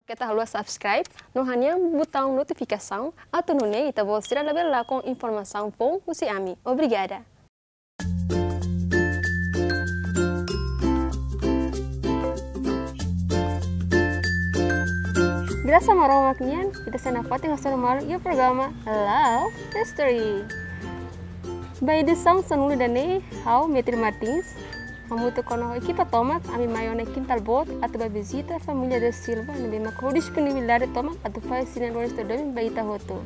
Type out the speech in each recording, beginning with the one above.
Kita harus subscribe, não hanya botão notificação, atau nune ita você level lá com informação bom usi ami. Obrigada. Graças a marong maknian, kita senapati ngasal malu ia programa Love History. By edição sanuli dane, how Metri Martins. Kamu tu kono equipa tomat, ami maione quintal bot, atau ba visita família de Silva, nabi makro disponibilidade tomat, atau faz sinal do domingo baita hoto.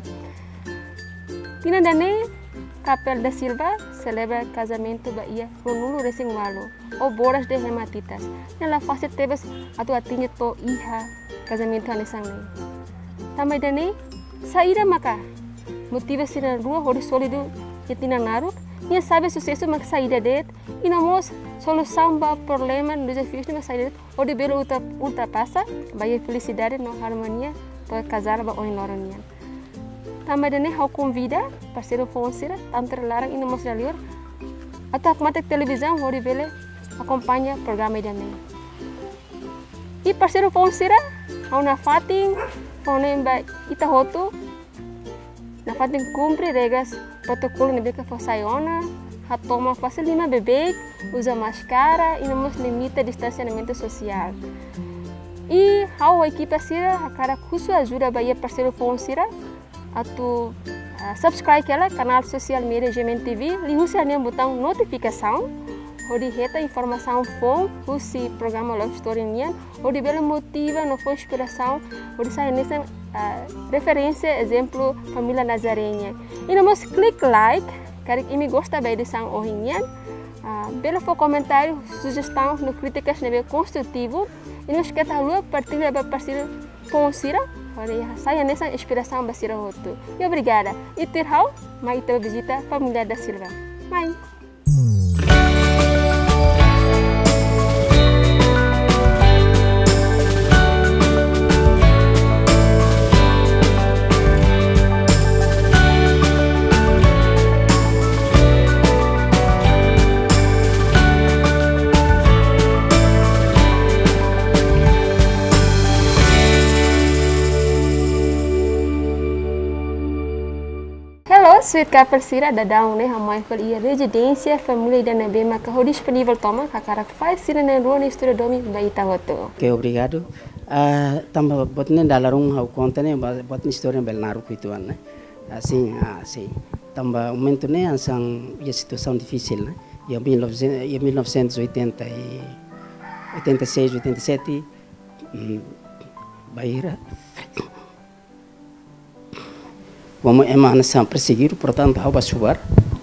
Pina dane, Capel da Silva celebra casamento ba ia ronulo recém malo, ou bodas de hematitas. Nela fase tebas atau atinha to iha casamento anesang ne. Tamai dane, saída maka, motiva sina rua hori solido yatina naruk, ia sabe sucesso mak saída det, e namos solução para problema desafios de saída ou de belo ultrapassa, vai felicidade não harmonia para casar ba oi noronian. Também dane hau convida parceiro fonseira tanto larang ina mos dalior atau mata televisão hori bele acompanha programa dane. E parceiro fonseira hau na fating fonem ba ita hoto na fating cumpre regras protocolo ne beka fasaiona. Toma fase 5 bebê, usa máscara e não limita distanciamento social. E a equipe sira a cara custo ajuda a parceiro com sira atau subscribe ela canal social media Gemen TV, li usa nem botão notificação, onde reta informação bom, usi programa Love Story nian, onde bela motiva, não foi inspiração, onde sai nessa referência exemplo família Nazarena. E não click like. Karik imi gosta ba edição ohinian, bela for comentário, sugestão, no críticas nebe construtivo, e nos que tá lua partilha ba parceiro com sira, olha saya nessa inspiração ba sira hoto. E obrigada. E terhau, mai te visita família da Silva. Mai. Sweet Capel sira dadang ne hamai pel ia residência família da nabe maka ho disponível toma kakara faz sira ne ruang história domi baita hoto. Ok, obrigado. Tamba botne dalarung hau conta ne botne história bel naru kuituan né. Assim, tamba momento ne ansang ia situação difícil né. Ia 1980 e 86, 87 Bahia. Vamos emana sam perseguir, portanto, hau basubar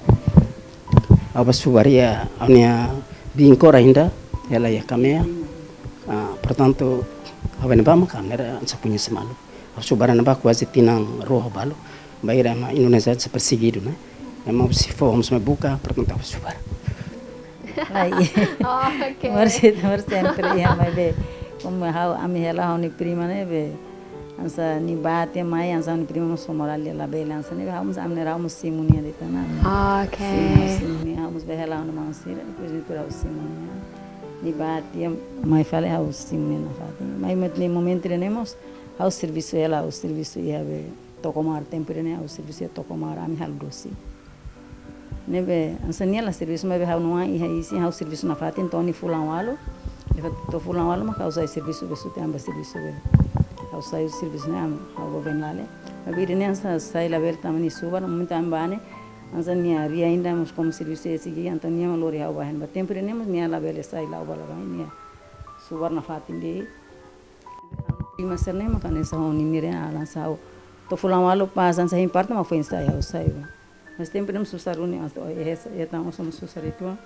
ya, ania bingkor ainda, ela ya kamea, portanto, hau neba kamera ansa punya semalu, hau subar neba quase tinang roh balu, Bahia ma Indonesia se perseguir, né? Emang se fomos me buka, portanto, hau subar. Aí, merci sempre, ya mai be, como hau ami hela hau ni prima ne be. Ansa ni bate mai ansa ni primo so morale la bela ansa ni vamos amne ramos simunia de tana. Okay. Simunia vamos ver lá no mansira depois de por simunia. Ni bate mai fale ao simunia na fate. Mai metne momento tenemos ao serviço ela ao serviço ia be tocomar tempere ne ao serviço tocomar ami hal dosi. Nebe ansa ni la serviço mai be hau no ai isi ao serviço na fate então ni fulan walo. Leva to fulan walo ma causa serviço be sute amba serviço be. Ao sair o serviço né ao governo lá né mas vir nessa sai lá ver também suba no momento ambane ansa nia ria ainda mas como serviço esse aqui então nia lori ao bahan mas tempo nemos nia lá ver sai lá o bala vai nia suba na fatin de prima ser né mas nessa honi mire ala sao to fulan walo pasan sa parte mas foi sai ao sai mas tempo nemos susaruni então essa então somos susarito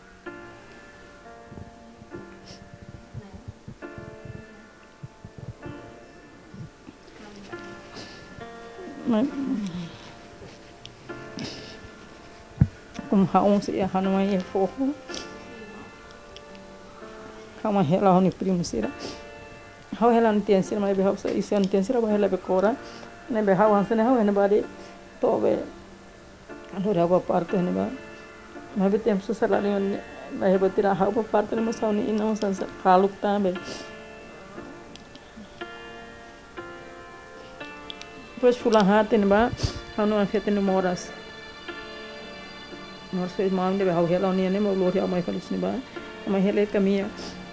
como haung se hanu mai fogo kama hela honi primo sira hau hela ntian sira mai be hau sa isi ntian sira ba hela be kora ne be hau ansane hau ne bade to be anu rawa parte ne ba mai be tempo so sala ne mai be tira hau ba parte ne mo sa ni ina mo san kaluk ta be Depois fulang hati ni ba, anu afete no moras. Moras fez mal ni ba hau hela ni ne mo lo ria mai falis ni ba. Mai hele caminho.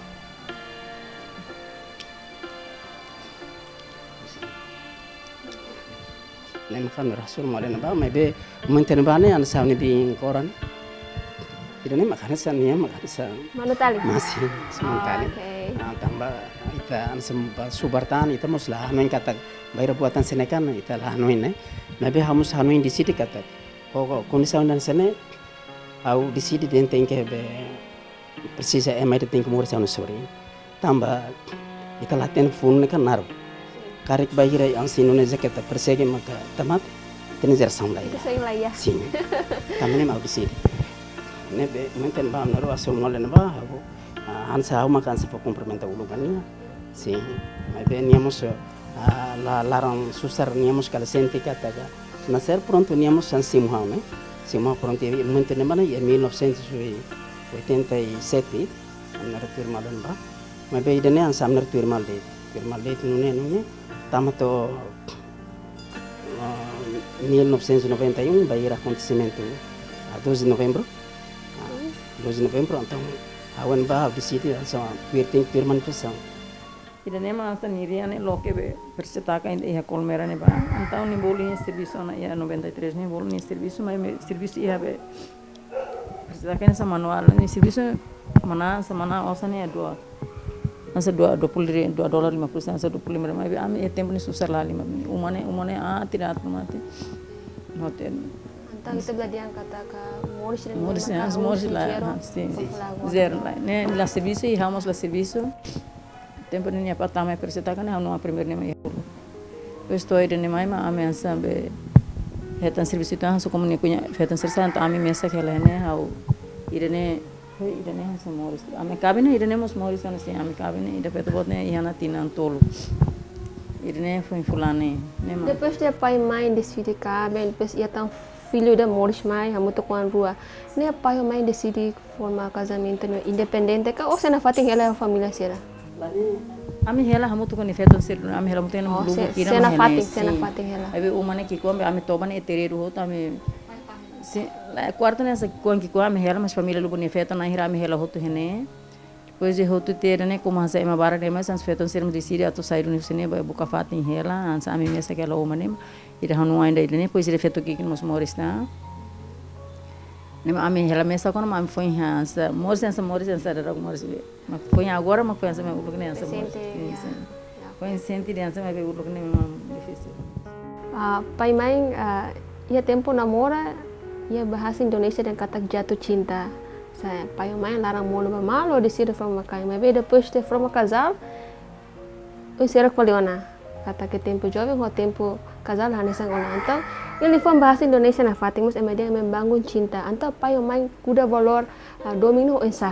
Nem kan rasul male na ba mai be menten ba ne an sa ni bi koran. Ida ne makana sa ni makana sa Manutali. masih sementara. Okay. Tambah ita an subartan ita mos la hanuin kata bayar buatan senekan ita la hanuin ne. Nabe hamus hanuin di sini kata. Ko kondisi dan sene au di sini den tengke be precisa emai de tengke mur sa sore. Tambah ita laten phone ne kan naru. Karik bahira yang sinune zakata persege maka tamat tenezer samlai. Itu saya lah ya. Sim. Tamane mau di sini. Nebe menten ba naru aso mole na ba habu. Ansa au makan se complementa ulugania. Sim. Mas veníamos la laran susar níamos kala sente kataga. Nascer pronto níamos san simha, né? Simha pronto e muito ne mana em 1987 na firma dan ba. Mas be idane an samnar firma de. Firma de nune tamato 1991 vai ir acontecimento a 12 de novembro. 12 de novembro então awan ba visite so queer manifestação. Ida ne ma asa niriane loke be percetaka in iha colmera ne ba. Antau ni boli serviço na ia 93 ne boli ni serviço mas serviço ia be percetaka ne sa manual ni serviço mana osa ne dua. Asa $20 asa 25 mas ami e tempo ni susar lali mami. Umane tidak mati. Hotel. Antau kita beladian kata ka Moris lá, sim. Zero lá. Né, lá serviço e ramos lá serviço. Tempo ni apa tama percetaka ne hanu a primeiro ne mai. Estou aí ne mai ma ameaça be hetan serviço tan so como ne punya hetan serviço tan ami mesa que ela ne hau irene sa Moris. Ame cabine irene mos Moris ana sim ame cabine ida peto bot ne iana tinan tolo. Irene foi fulane ne ma. Depois de pai mãe decide cabine, depois ia tão filho da Moris mai, hamu to kuan rua. Ne pai mãe decide formar casamento independente ka ou se na fating ela a família será. Ami hela hamu to kon feton sir ami hela mutena mu lugu kira se na fating ela. Abi umane ki ko ami toban e tereru hota ami se quarto nessa kon ki ko ami hela mas família lugu ne feton na hira ami hela hoto hene. Depois de hoto ter ne como hasa ema bara ne mas feton sir mu decide ato sair no sine ba buka fating hela ansa ami mesa que ela umane ira hanu ainda ele ne pois ele feto ki nos Moris na. Nem a minha mesa quando a foi essa Moris da Moris mas foi agora mas foi essa meu lugar nessa foi sente dança mas meu lugar nem difícil pai mãe ia tempo namora ia bahasa Indonesia dan kata jatuh cinta saya pai mãe larang mau lebar malu di sini from makai mas depois de from casal eu será qualiona kata que tempo jovem ou tempo casal hanya sang orang então ele foi bahasa Indonesia na fating mas dia membangun cinta então pai mãe kuda valor domino ensah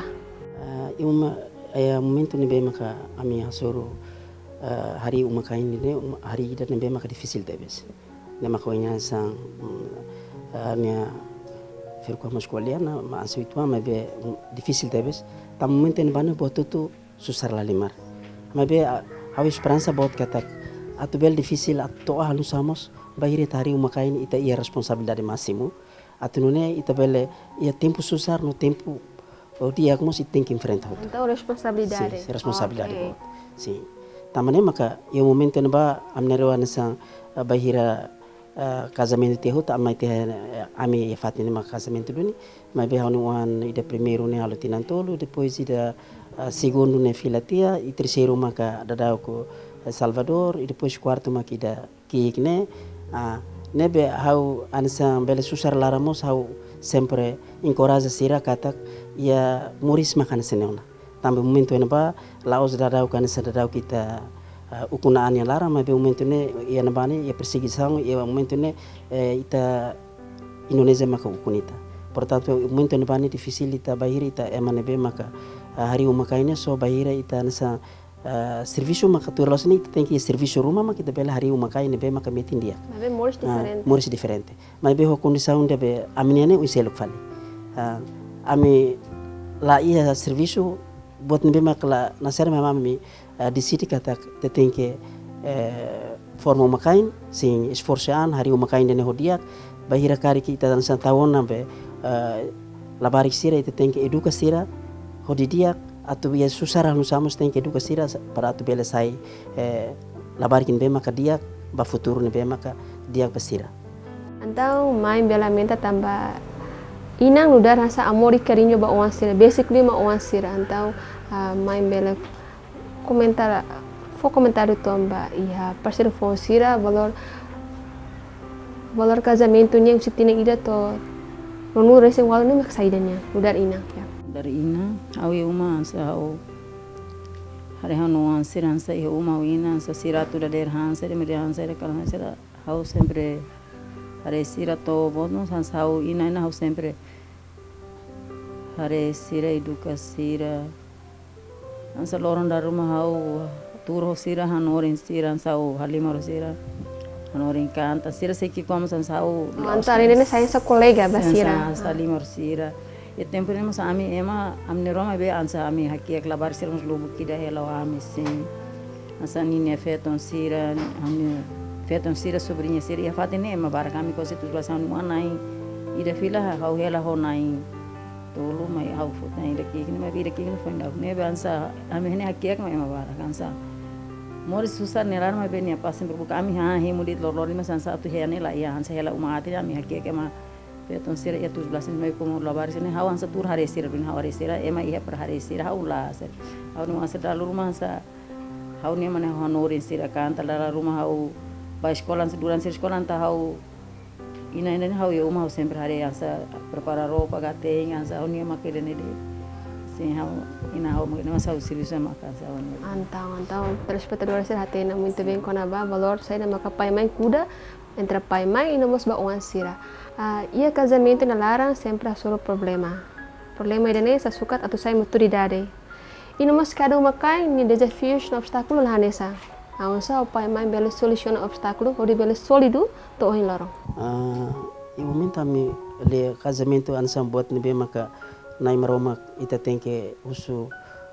momento ni be maka ami asoro hari umaka ini ne hari ida ne be maka difícil debes ne maka wanya sang nia firko maskualiana ma asitwa ma be difícil debes tam momento ni bana botutu susar lalimar ma be hawi esperança bot katak atu bel difícil atu halusamos bahiri tari umaka ini ita ia responsabilidade máximo atu nune ita bele ia tempo susar no tempo o dia como se tem que enfrentar. Então responsabilidade. Sim, responsabilidade. Okay. Sim. Tamane maka e momento ne ba amnero anasa bahira casamento te hota amai te ami e fatine maka casamento duni mas be hanu an ida primeiro ne alo tinantolo depois ida segundo ne filatia e terceiro maka dadao ko Salvador e depois quarto maka ida kikne nebe hau anasa bele susar laramos hau sempre encoraja sira katak ia Moris makan seneona tambe momento ena ba laos dadau kan sadadau kita ukunaan yang larang mas momento ne ia nabani ia perseguição ia momento ne ita Indonesia maka ukunita portanto momento ne bani difícil ita bahira ita emane be maka hari umaka ini so bahira ita nasa serviço maka turlos ni tem que serviço rumah maka kita bela hari umaka ini be maka metin dia mas Moris diferente Moris diferente mas be ho condição de be aminene o selo fali ami la ia serviço bot nebe makla nasar mama mi di siti kata te tem que forma makain sing esforçaan hari o makain dene hodiak bahira kari kita dan santawon nambe labarik sira ite tem que educa sira hodidiak atu biya susara no samos tem que educa sira para atu bele sai labarikin be maka diak ba futuro ne be maka diak basira. Então, mãe bela menta tambah inang udar rasa amor e carinho ba oan sira, basically ma oan sira. Então, mãe bela comentário tomba ia parceiro fon sira valor casamento nya se tinha ida to nonu rese wal ni mak saidanya udar ina ya. Dari ina awi uma sa au hari hanu an siran sa e uma ina sa siratu da der han sa de me han sa de kalan sa hau sempre hare sira to bono san sau ina hau sempre hare sira educa sira ansa loron da rumah hau turo sira hanorin sira sau halimaro sira hanorin canta sira sei que como san sau antar ini saya sekolega basira halimaro sira e tempo nemos ami ema amne roma be ansa ami haki ek labar sira mus lubu kida hela ami sim ansa nini feton sira ami feton sira sobrinha sira ia fatene ema barakami coisa tu relação manai ida fila hau hela ho nai tolu mai hau foto nai daqui ni mai daqui ni foi ndau ne bansa ami hene haki ek mai ema barakansa mori susar nelar mai benia pasim berbuka ami ha he mudit lor mas sansa tu he nela ia hansa hela uma ati ami haki ek ema feton sira ia tu relação mai como labar sini hau ansa tur hare sira bin hau hare sira ema ia per hare sira hau la ser hau no asa dalu rumah sa hau ne mane honorin sira kan dalam rumah hau ba escola duran sekolah ta hau ina hau eu hau sempre hari ansa preparar roupa gateng ansa hau nia makele ne de sim hau ina hau makele mas hau serviço makan sa então telespectadores hatena muito bem com a valor sai na makapai mãe cuida entre pai e mãe e não mos ba uan sira ia casamento na larang sempre solo problema ida sa sukat atau sai maturidade e não mos cada uma cai ni desafios no obstáculo lá nessa aonsa o pai mãe bela soluciona obstáculo ou de bela solido to oin lorong e momento ami le casamento ansam buat ni be maka nai maromak ita tem que usu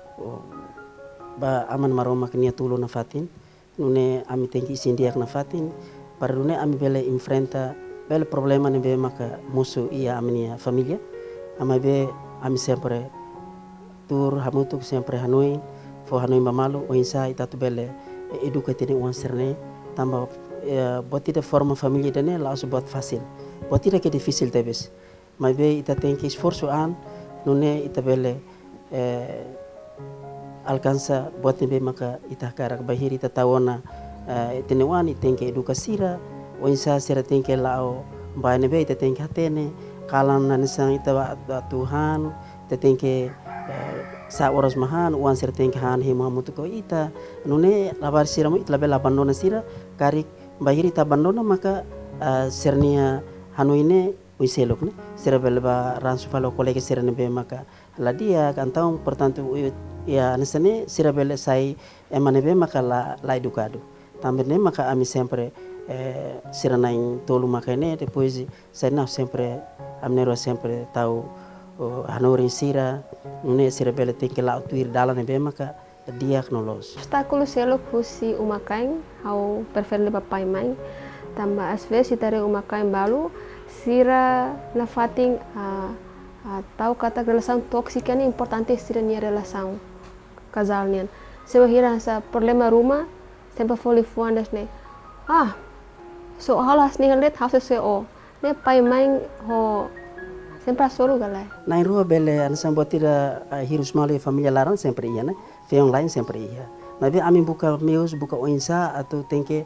ba aman maromak nia tulo na fatin nune ami tem que sindiak na fatin para nune ami bela enfrenta bela problema ni be maka musuh ia aminia família ama be ami sempre tur hamutuk sempre hanoi fo hanoi mamalu o insa ita tu bela educatine uang serne tambah buat tidak forma família dene langsung buat fácil buat tidak que difícil talvez mas be ita tem que esforço an nune ita bele alcança buat be maka ita karak bahir ita tawona tene wan ita tem que edukasira o insa sira tem que lao bane be ita tem que hatene kalan nanisang ita Tuhan ita tem que sa oras mahan uang sira tem que han hemu mutuko ita nune labar sira mo ita bela abandona sira karik bahir ita abandona maka sernia hanu ini wiselok ne sira belba ransu falo kolega sira nebe maka la dia kantau portanto ya anesane sira bele sai emane be maka la educado também maka ami sempre sira nain tolu maka ne depois sai na sempre amnero sempre tau hanorin sira ne sira bele tem que la tuir dala nebe maka dia knolos obstáculo selo pusi umakain au prefere papai mãe tambah às vezes itare umakain balu sira na fating tahu kata relação tóxica ni importante sira nia relação casal nian se hira sa problema rumah sempre foi fuandas ne so halas ni let house se o ne pai mãe ho sempre solo galai na rua bele an sambotira hirus mali família larang sempre ia né feong lain sempre ia mas ami buka meus buka oinsa atau tem que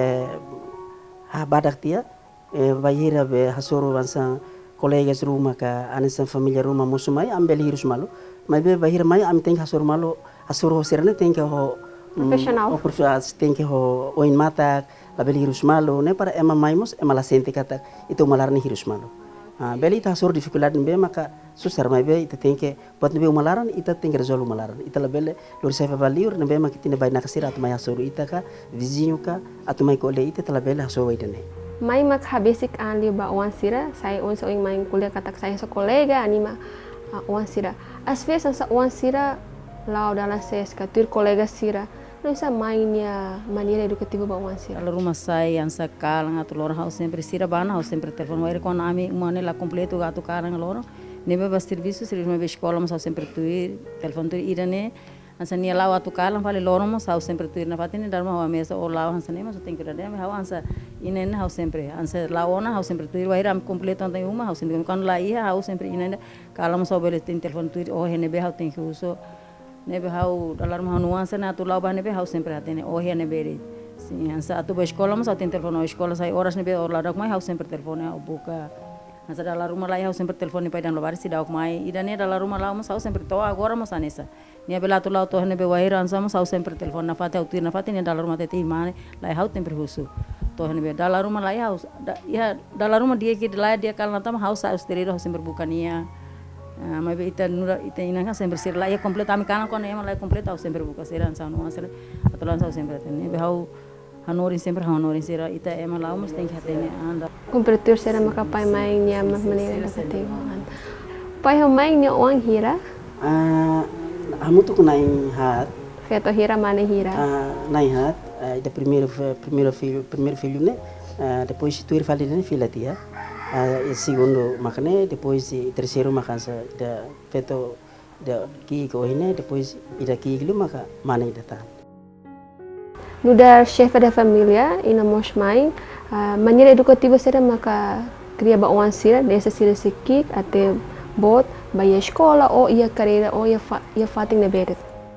badak tia bahira be hasoro bansa colegas rumah ka anesan família rumah musumai ambel hirus malu mas be bahira mai am tem que hasoro malu hasoro serane tem que ho profissional tem que ho oin mata label hirus malu ne para ema maimos ema la sente kata itu malarni hirus malu beli ita hasoro dificuldade be maka susar mai be ita tem que buat be umalaran ita tem que resolve umalaran ita label lor sai valiur ne be maka tine bai nakasira atau mai hasoro ita ka vizinho ka atau mai kole ita label hasoro idane mai mak habisik an li ba wan sira saya on soing main kuliah katak saya sekolega anima wan sira às vezes sa wan sira lao dalam ses katur kolega sira Não essa mainnya maneira educativa ba wan sira. Kalau rumah saya yang sekalang atau lorong house sempre sira bana house sempre telepon wair kon ami umane la completo gato kalang lorong nebe ba serviço me escola mas house sempre tuir telepon tuir irane ansa nia lawa atu kalang fale lorong mas house sempre tuir na fatini darma hawa mesa o lawa ansa nema so tenho que hawa ansa inene house sempre ansa laona house sempre tuir wair am completo anta uma house sempre kon la ia house sempre inene kalang mas obele tin telepon tuir o henebe house tenho que uso nebe hau dalam nuansa na tu lau bah nebe hau sempre hatene oh ya nebe sim ansa atu ba escola mas tem telefone escola sai horas nebe or ladak mai hau sempre telefone au buka ansa dalam rumah lai hau sempre telefone pai dan lobar si dauk mai idane dalam rumah lau mas hau sempre to agora mas anesa nia bela tu lau to nebe waira ansa mas hau sempre telefone na fate au tir na fate ni dalam rumah tete imane lai hau sempre husu to nebe dalam rumah lai hau ya dalam rumah dia ki lai dia kalau nanti hau sa austereo hau sempre bukania mas ita nura ita inanga sempre ser lá e completa ami kana quando ema lá completa sempre buka seran sa no asela atolan sa sempre tene be hau hanorin sempre hanorin sera ita ema lá mas tem que atene anda Completur sira makapai mai nya maneira educativa. Pai mai nya ong hira. Hamu tu kunai hat. Feto hira mane hira. Nai hat. Da primeiro filho né. Depois tu ir falir né filha tia. Segundo makanya depois terceiro makansa da feto da ki ko hine depois ida ki lu maka mana ida ta No dar chefe da família ina mos mãe maneira educativa será maka cria ba wan sira dessa sira sekik até bot ba ia escola ou ia carreira ou ia fating na beret.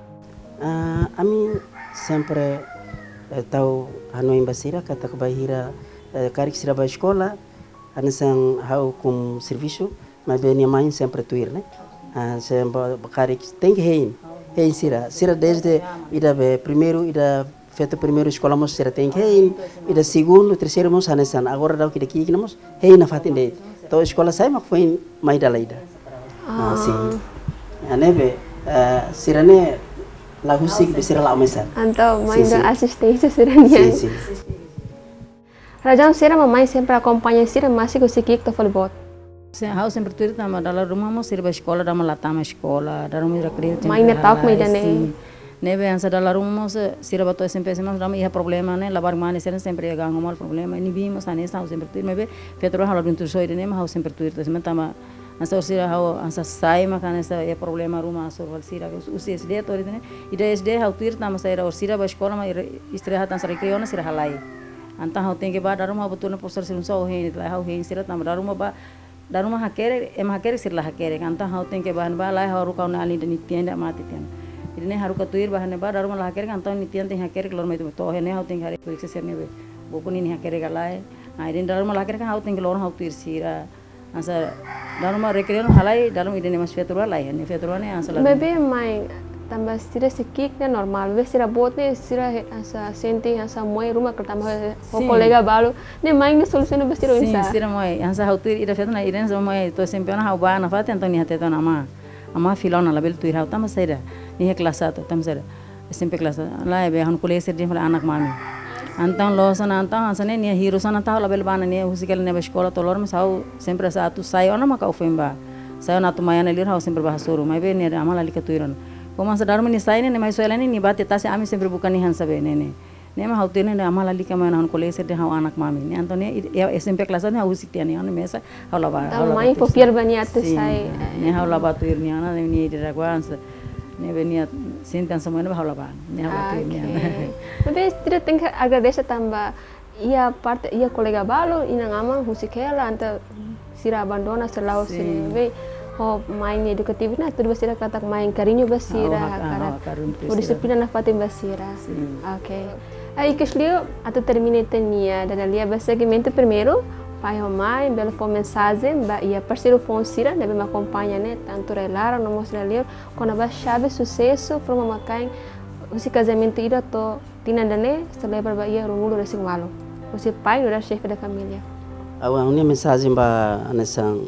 Ami sempre tahu hanoi basira kata kebahira karik sira ba escola anasang hau com serviço mas bem minha mãe sempre tuir né sempre bakari tem que hein sira desde ida be primeiro ida feito primeiro escola mos sira tem que hein ida segundo terceiro mos anasan agora dau kita kiki namos hein na fatin de to escola sai mak foi mai dalaida sim anebe sira ne lagu sik be sira la mesa Então mãe da assistência sira nia. sim Rajang sira mamãe sempre acompanha sira masih ko sekik to bot. hau sempre tuir tama dalam rumah mas sira ba escola dama latama escola dalam ira kriyo Mãe ne tak mai dane. nebe ansa dalam rumah mas sira ba to SMP mas dama ia problema ne labar mane sira sempre ia gango mal problema ini bi mas anesa hau sempre tuir mebe petro hau bintur soi dene hau sempre tuir to tama ansa sira hau ansa sai makana sa ia problema rumah asor wal sira usi SD to dene ida SD hau tuir tama sira sira ba escola ma istirahat ansa kriyo na sira halai anta hau tem que ba daruma betul na posar sirun so he la hau he sirat na daruma ba daruma hakere em hakere sir la hakere anta hau tem que ba ba la hau ru kauna ali ni tienda mati tian idne haru ka tuir ba ne ba daruma la hakere anta ni tian te hakere klor mai to he ne hau tem hare puriksa ser ne be bopuni ni hakere galai idne daruma la hakere ka hau tem klor hau tuir sira ansa daruma rekreon halai daruma idne mas fetura lai ne fetura ne ansa la Bebe mãe tambah sira sekik ne normal ve sira bot ne sira asa sente asa moi rumah kertama o colega balu ne mãe ne solução be sira sim sira moi ansa hau tuir ida fetuna iren so moi to sempre na hau ba na fate antoni hate to na ama filona la bel tuir hau tama sira ni he klasa to tam sira sempre klasa la be han kule ser din anak mami antan losan antan asane ni hero sana ta la bel bana ni usikel ne be escola to lor mas hau sempre sa tu sai ona maka ufemba sai na tu mayana lir hau sempre bahasuru mai be ni amala lika tuiron Como sa darma ni sai ne mai soela ni bate ta se ami sempre bukan ni han sabe ne ma haute ne amala lika ma han kole se de ha anak mami ne antone SMP kelas ne hau sikti ani mesa haula ba mãe popier bani até sai ne haula ba tu irni ana ne de raguans ne venia sentan sama ne haula ba ne haula tu irni ana Mas tidak tem que agradecer tambah ia parte ia colega balu ina ngama husikela anta sira abandona selau sira main edukatif na tudo basira katak main carinho basira o disiplina na fatin basira ok aí que escolheu até terminei tenia da ali a segmento primeiro pai ou mãe bela foi mensagem ba ia parceiro fonsira deve me acompanhar né tanto relar no mostra ali quando a chave sucesso from macain o casamento ira to tina dane celebra ba ia rumulo resing walo o pai era chefe da família a minha mensagem ba anesang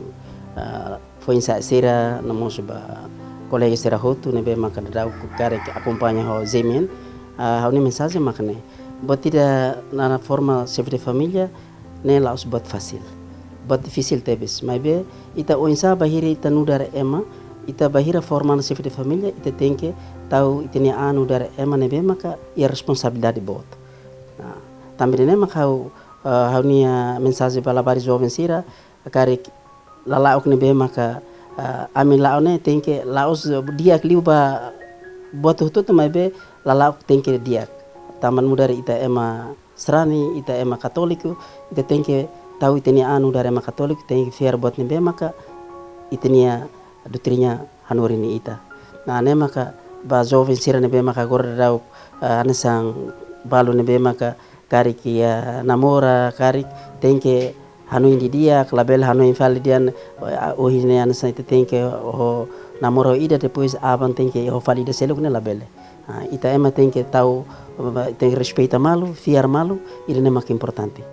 foi sira namos ba colega sira hotu ne be maka da kare acompanha ho zemen a une mensagem makne botida na forma chef de família ne la os bot fácil bot difícil tebes mas be ita oinsa bahiri ita nudar ema ita bahira formando chefe de família, ita tem que tahu ita ni anu dari ema nebe maka ia responsabilidade bot. Também nem maka hau nia mensagem para bari jovem sira, kari lalauk nebe maka amin lau ne tem que laos dia kliu ba bot tutu mai be lalauk tem que dia. Taman muda dari ita ema serani, ita ema katoliku, ita tem que tahu ita ni anu dari ema katolik, tem que fair bot nebe maka ita nia doutrinya hanuri ni ita. Nah ne maka ba jovem sira nebe maka gorda dau anesang balu nebe maka kari kia namora kari tem que hanu di dia label hanu infal dian o hine anesa ita tem que o namoro ida depois aban tem que o falida seluk ne label. Ita ema tem que tahu tem que respeitar malu, fiar malu, ida ne maka importante.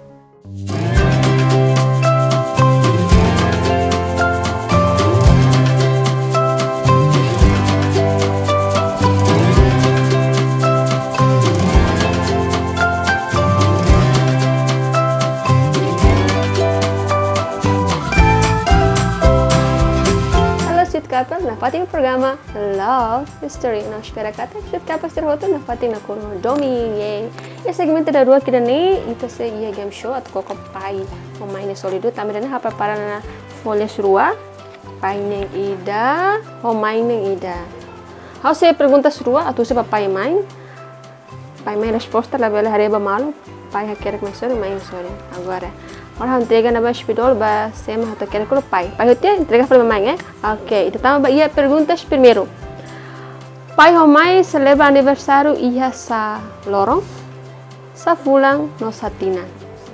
Na fating programa Love History na espera kata sud kapas terhoto na fating na kuno domingue. E segmento da rua que dane ita se ia game show atau koko pai o maine solido também hapa para na folhas rua pai neng ida o maine ida. How se perguntas rua atau se pai main resposta la bela hareba malu pai hakerek mesore main sore agora. Orang entrega na ba hospital ba sema hato quer que o pai hotia entrega para mamãe, ok, então ba ia perguntas primeiro. Pai ou mãe celebra aniversário ia sa lorong, sa fulang no sa tina.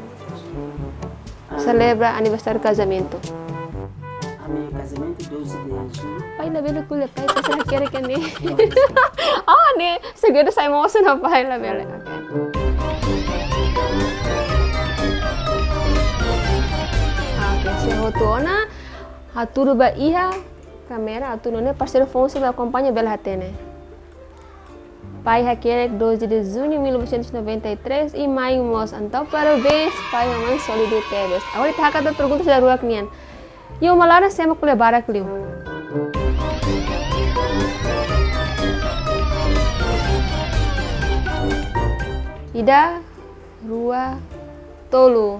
Celebra aniversário casamento. Ami casamento 12 de junho. Pai na bela kulit pai será quer que ne. Oh ne, seguro sai moço na pai la bela. Hotona haturu ba iha kamera haturu ne parceiro Fonse ba acompanha bela hatene. Pai hakerek 12 de junho de 1993 e maio mos então parabéns pai e mãe solido tebes. Agora tá cada pergunta da rua knian. E o malara sema kule barak liu. Ida rua tolu.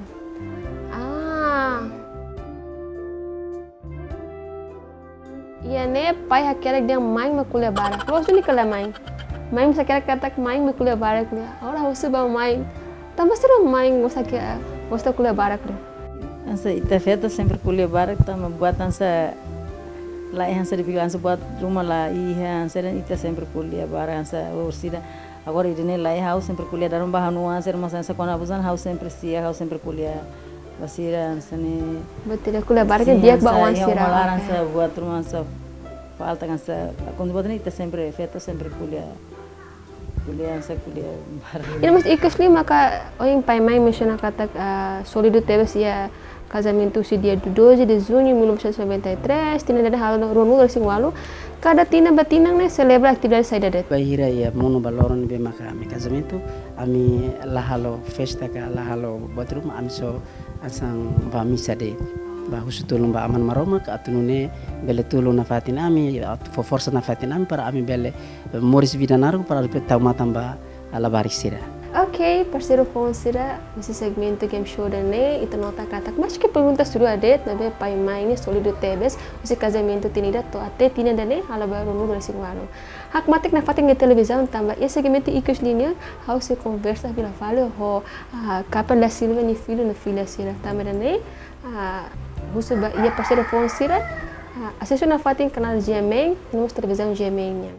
Ia ne pai hakerek dia main makulia barak. Lo suni kala main. Main bisa kira kata main makulia barak dia. Ora husu ba main. Tambah seru main gosta kulia barak dia. Ansa ita feta sempre kulia barak tama buat ansa lá ansa de ansa buat rumah lá iya ansa ita sempre kulia barak ansa ursida. Agora idene lá house sempre kulia darum bahanu ansa mas ansa kona abusan house sempre sia house sempre kulia basira ansane betul kulia barak dia bawa ansira ansa buat rumah ansa falta ansa quando buat ita sempre feta sempre kulia ansa kulia barak ini mas ikasli maka oing pai mai menciona kata solido teve sia casamento se dia 12 de junho de 1993 tina ada hal ronu dari walu cada tina batinang ne celebra atividade saída det bahira ya mono baloron be maka mi casamento ami lahalo festa ka lahalo batrum ami so asang ba misa de ba husutulum ba aman maroma ka atunune bele tulu na fatin ami fo força na fatin ami para ami bele moris vida naru para tau matamba ala barisira. Ok, parceiro Fonse, nesse segmento game show da ne, itu nota kata, mas que pergunta suruh adet, nabe pai mãe ne solido tebes, esse casamento tinida to até tina da ne, ala baru nu dari singwalo. Hak matik na fating de televisão também, esse segmento ikos linha, how se conversa bila falo ho kapan da silva ni filho na filha sira, também da ne, husu ba ia parceiro Fonse, assistiu na fating canal GMA, no televisão GMA nya.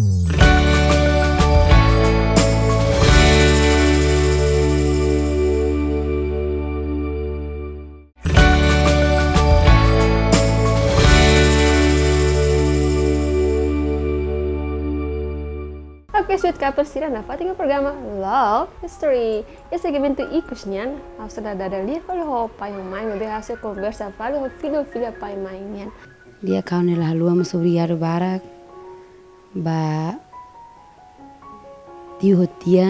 Oke, sudah kapal sira na fating programa Love History. Esse segmento ikosnya, harus ada lihat kalau ho pai mãe, nabe hasil conversa kalau ho filho pai mãe nya. Dia kau ni lalu ama sobre yaro barak, ba tio hotia,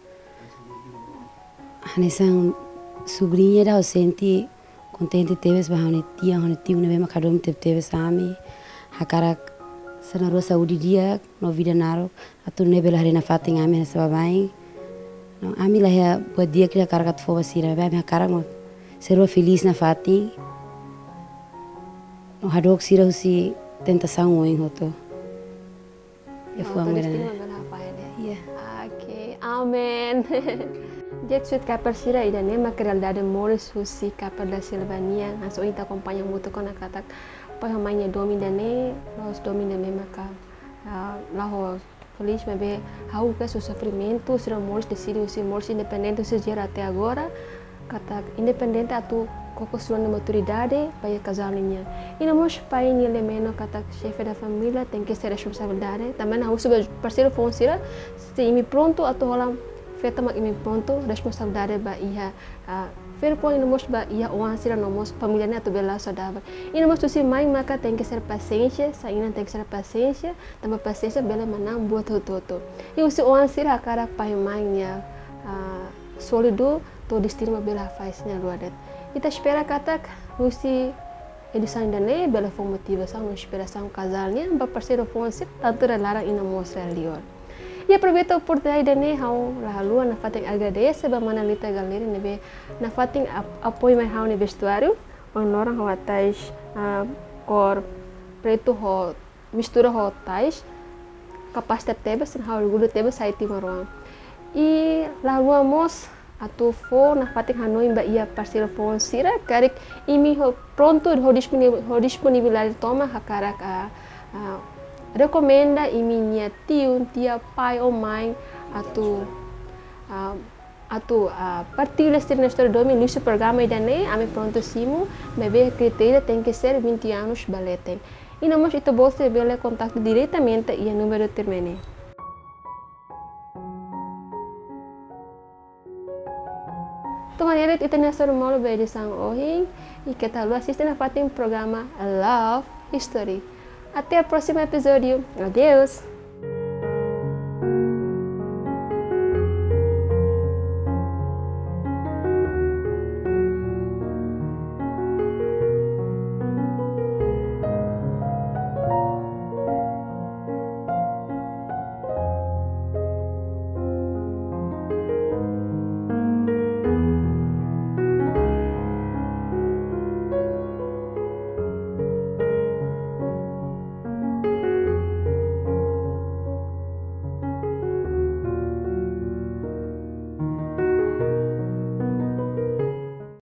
hanesang sobrinha da contente teves ba hane tio nabe makadom teves ami, hakarak sana rua saúde dia, no vida naro, atu ne bela hari na fating ami na sababai. No ami lah ya buat dia kira karakat fo basira, ba mi karang no serua feliz na fating. No hadok sira husi tentação oing hoto. Ya fu amera. Iya. Oke, amen. Dia suit kapal sira ida ne material da Morris husi kapal da Silvania, aso ita acompanha muito com a kata pai mamãe domina nós domina maka lá ho feliz mas be hau que o sofrimento se Morris decide se Morris independente se gera até agora kata independente atu construindo maturidade para casalnya. E não mos pai ni elemento kata chefe da família tem que ser responsabilidade. Também hau suba parceiro fonsira se imi pronto atu rola feita mak imi pronto responsabilidade ba ia ver pon não mos ba ia o ansira não mos família ne atu bela saudável. E não mos se mãe maka tem que ser paciência, saína tem que ser paciência, também paciência bela manang buat toto. E o se o ansira cara pai mãe ya sólido to destino bela faz ne luadet. Kita espera kata Lucy edição ainda nem bela foi motivação, uma inspiração casalnya, ba parceiro fonse tanto larang ina mostra lior. E aproveita a oportunidade de ne hau lalu na fating agradece ba manalita galeri nebe na fating apoio mai hau ne vestuário, orang hau atais cor preto ho mistura ho tais capacidade tebe sen hau orgulho tebe saiti maruang. E lalu amos atu fo na fating Hanoi ba ia parceiro fonsira karik imi ho pronto ho disponibilidade toma hakarak recomenda imi nia tio tia pai ou mãe atu partilha na história do meu programa idane ame pronto simo bebê critério tem que ser 20 anos balete e não mais itu você bele contato diretamente e o número termine. Teman-teman, itu nasa rumah lo beri sang ohing, e que tal assistir na fating programa Love History. Até o próximo episódio. Adeus!